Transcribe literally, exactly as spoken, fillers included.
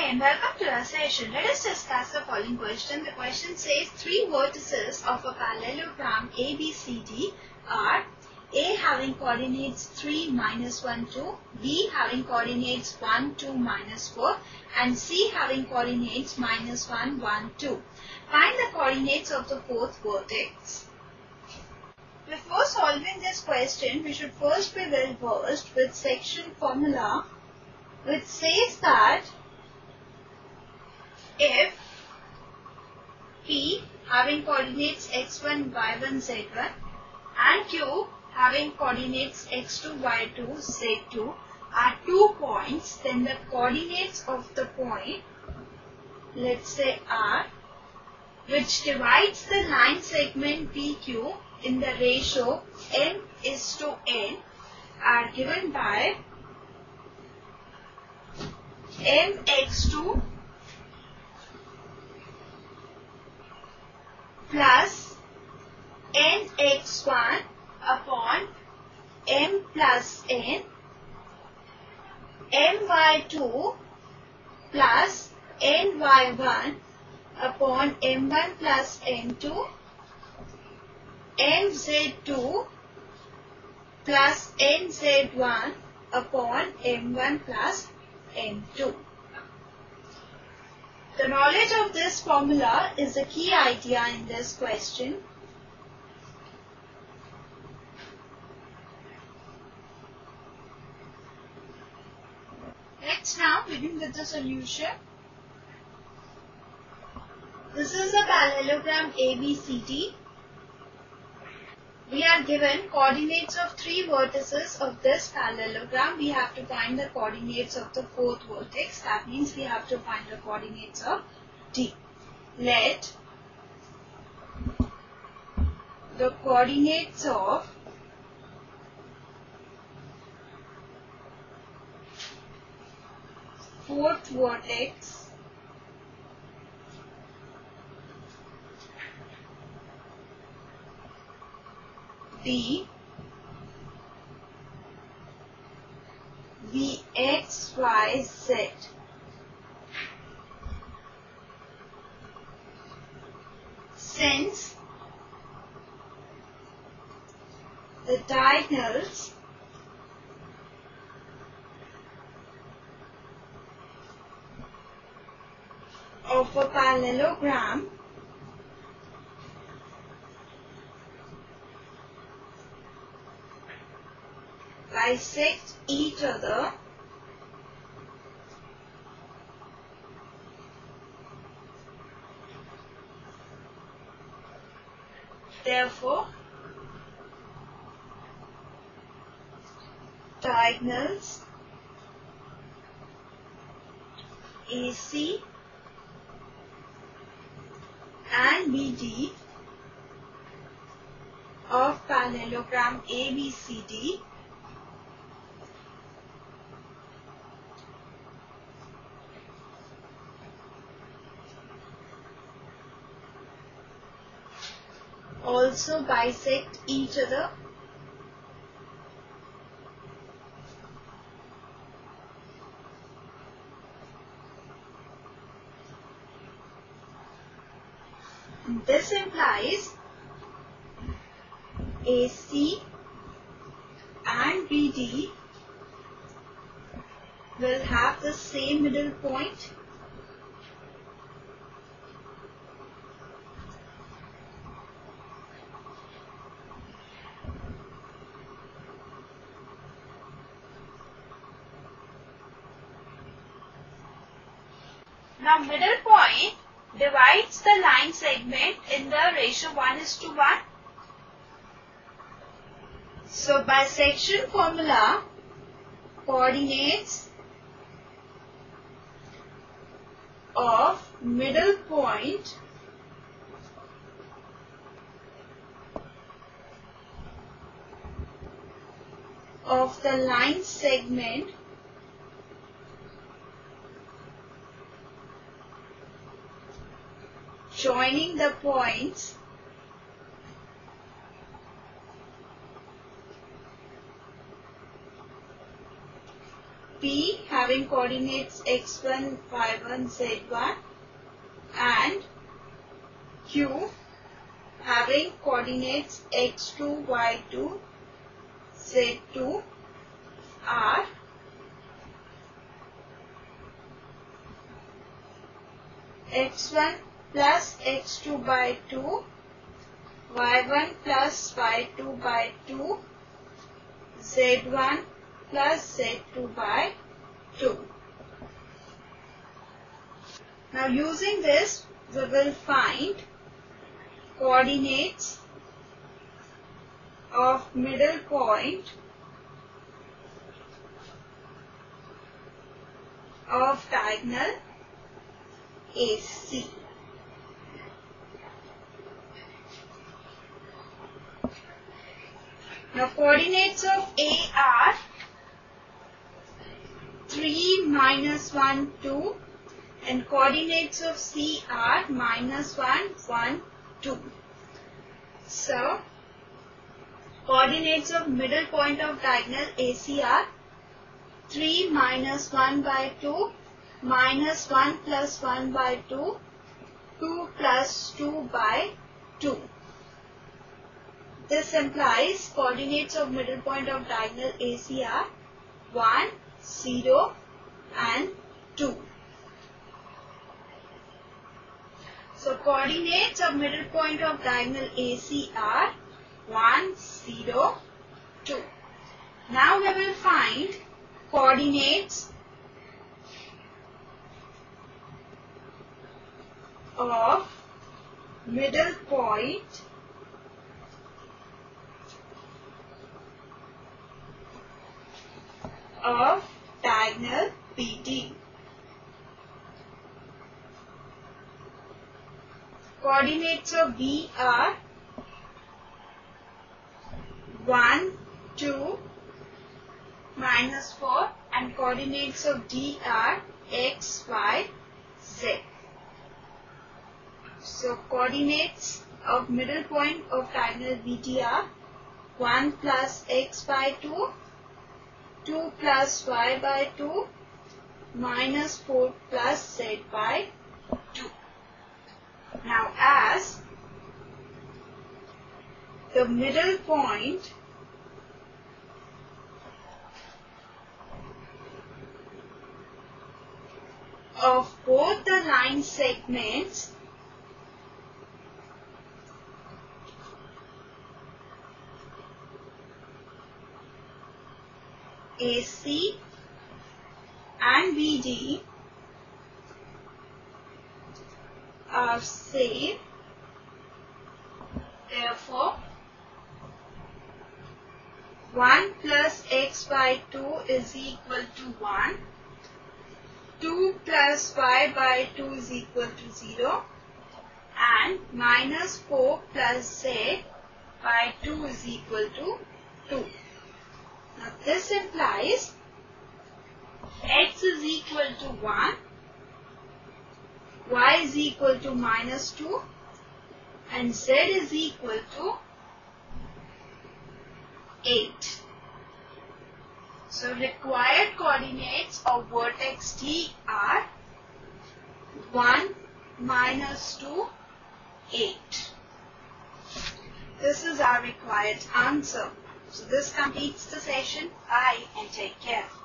and welcome to our session. Let us discuss the following question. The question says three vertices of a parallelogram A B C D are A having coordinates three, minus one, two, B having coordinates one, two, minus four, and C having coordinates minus one, one, two. Find the coordinates of the fourth vertex. Before solving this question, we should first be well versed with section formula, which says that if P having coordinates x one, y one, z one and Q having coordinates x two, y two, z two are two points, then the coordinates of the point, let's say R, which divides the line segment P Q in the ratio m is to n, are given by m x two plus n x one upon m plus n, m y two plus n y one upon m one plus n two, n z two plus n z one upon m one plus n two. The knowledge of this formula is the key idea in this question. Let's now begin with the solution. This is a parallelogram A B C D. We are given coordinates of three vertices of this parallelogram. We have to find the coordinates of the fourth vertex. That means we have to find the coordinates of D. Let the coordinates of fourth vertex be the x, y, z. Since the diagonals of a parallelogram bisect each other, therefore diagonals A C and B D of parallelogram A B C D also bisect each other. This implies A C and B D will have the same middle point. Now middle point divides the line segment in the ratio one is to one. So by section formula, coordinates of middle point of the line segment joining the points P having having coordinates x one, y one, z one, and Q having coordinates x two, y two, z two are x one plus x two by two, y one plus y two by two, z one plus z two by two. Now using this, we will find coordinates of middle point of diagonal A C. Now coordinates of A are three, minus one, two, and coordinates of C are minus one, one, two. So, coordinates of middle point of diagonal A C are three minus one by two, minus one plus one by two, two plus two by two. This implies coordinates of middle point of diagonal A C are one, zero and two. So coordinates of middle point of diagonal A C are one, zero, two. Now we will find coordinates of middle point of diagonal B D. Coordinates of B are one, two, minus four, and coordinates of D are x, y, z. So coordinates of middle point of diagonal B D are one plus x by two, two plus y by two, minus four plus z by two. Now as the middle point of both the line segments A C and B D are same, therefore one plus x by two is equal to one, two plus y by two is equal to zero, and minus four plus z by two is equal to two. Now this implies x is equal to one, y is equal to minus two, and z is equal to eight. So required coordinates of vertex D are one, minus two, eight. This is our required answer. So this completes the session. Bye and take care.